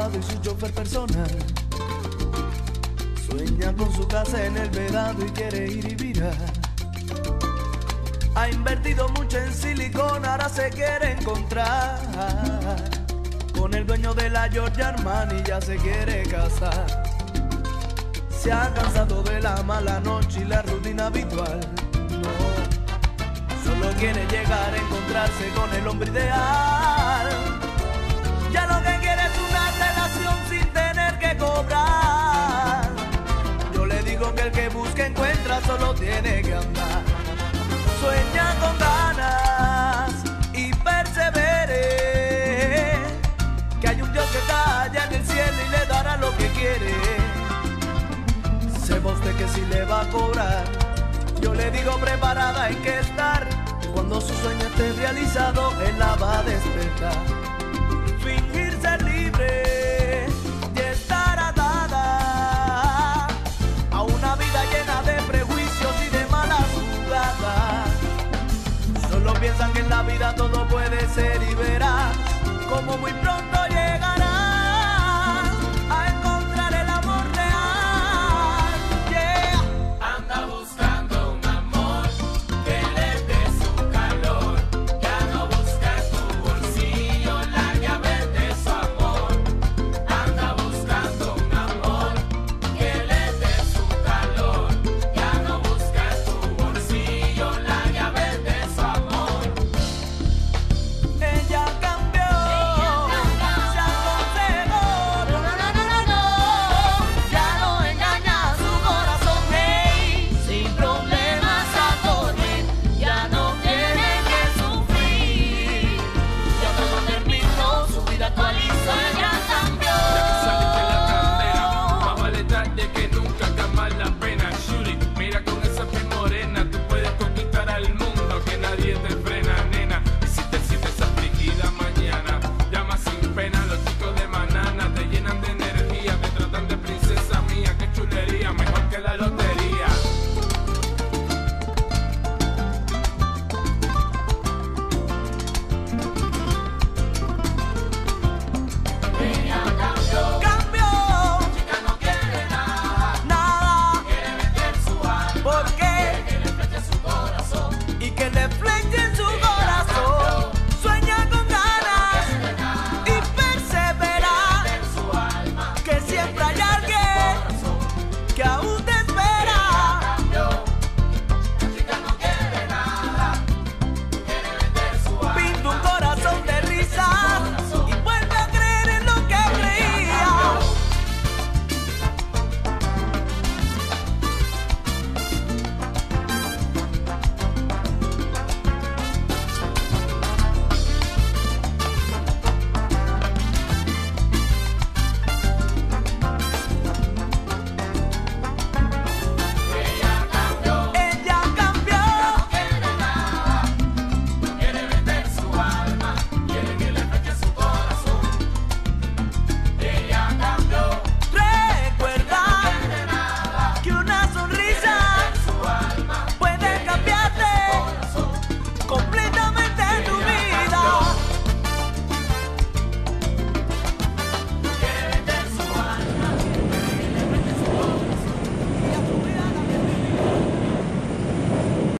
abogado y su chofer personal. Sueña con su casa en el Vedado y quiere ir y virar. Ha invertido mucho en silicón, ahora se quiere encontrar con el dueño de la Giorgio Armani, ya se quiere casar. Se ha cansado de la mala noche y la rutina habitual. No, solo quiere llegar a encontrarse con el hombre ideal. Ya lo que quiere es una relación sin tener que cobrar. Yo le digo que el que busca encuentra, solo tiene que andar. Sueña con ganas y persevere, que hay un Dios que está allá en el cielo y le dará lo que quiere. Sepa usted que si le va a cobrar, yo le digo preparada hay que estar. Cuando su sueño esté realizado, él la va a despertar. Fingir ser libre y estar atada a una vida llena de prejuicios y de malas jugadas. Solo piensan que en la vida todo puede ser y verás como muy pronto